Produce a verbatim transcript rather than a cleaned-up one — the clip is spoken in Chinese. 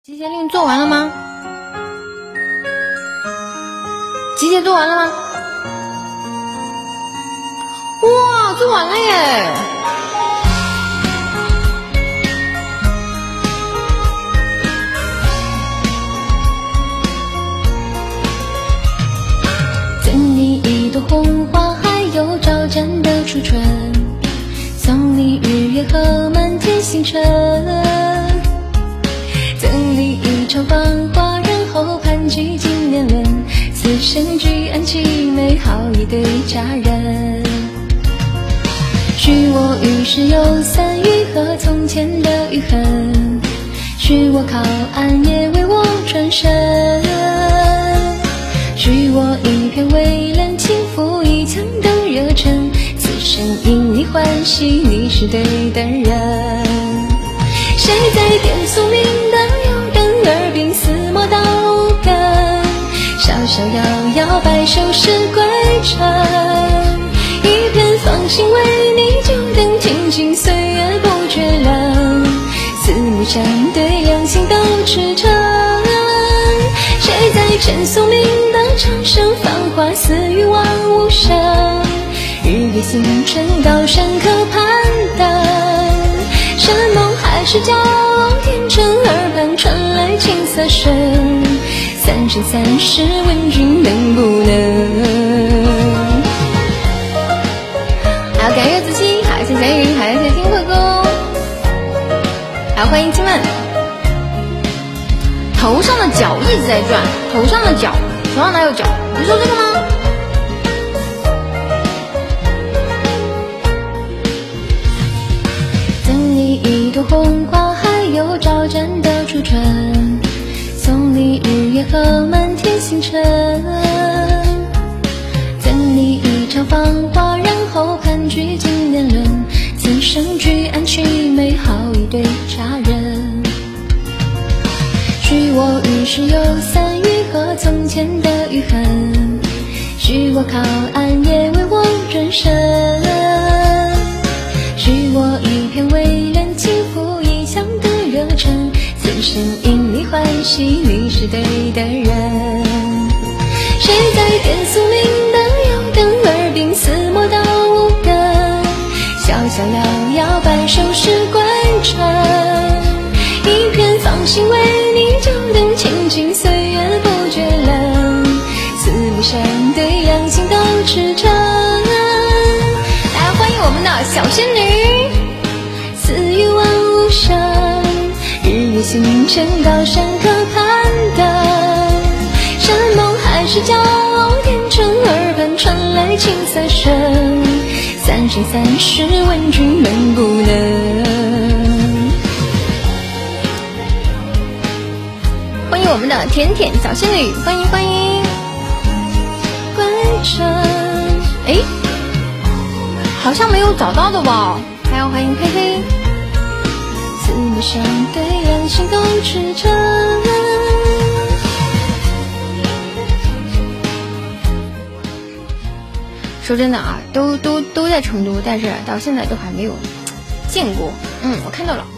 集结令做完了吗？集结做完了吗？哇，做完了耶！赠你一朵红花，还有招展的初春，送你日月和满天星辰，赠你一场繁华，然后盘踞经年轮，此生聚安齐美好一对佳人。许我与世有散，愈合从前的余恨，许我靠岸也为我转身，许我一片蔚蓝，倾覆一腔的热忱，此生因你欢喜，你是对的人。谁在点宿命的油灯，耳鬓厮磨到无根，小小摇摇摆首是归程，一片芳心为你就等，静静岁月不觉冷，四目相对，两心都赤诚。谁在称宿命的长生，繁华似欲望无声，日月星辰高山可攀登，山盟海誓骄傲天真，耳畔传来青色声，三生三世问君能不能。好，感谢子期，好谢谢云，好谢谢听慧哥，好欢迎亲们。头上的角一直在转，头上的角，头上哪有角？你说这个吗？赠你一朵红花，还有招展的初春，送你日月和满天星辰，赠你一场繁华，然后盘踞经年轮，此生聚安齐美好一对佳人。许我与世有散，愈合从前的余恨，许我靠岸也为我转身，许我一片蔚蓝，倾覆一腔的热忱，此生因你欢喜，你是对的人。谁在点宿命的油灯，耳鬓厮磨到无根，小小摇摇摆首是归程，一片芳心为你就等，静静岁月不觉冷，四目相对，两心都赤诚。来欢迎我们的小仙女，此欲望无声，日月星辰高山可攀登，山盟海誓骄傲天真，耳畔传来青色声，三生三世问君能不能。欢迎我们的甜甜小仙女，欢迎欢迎。归程，哎，好像没有找到的吧？还要欢迎嘿嘿。四目相对，两心都赤诚。说真的啊，都都都在成都，但是到现在都还没有见过。嗯，我看到了。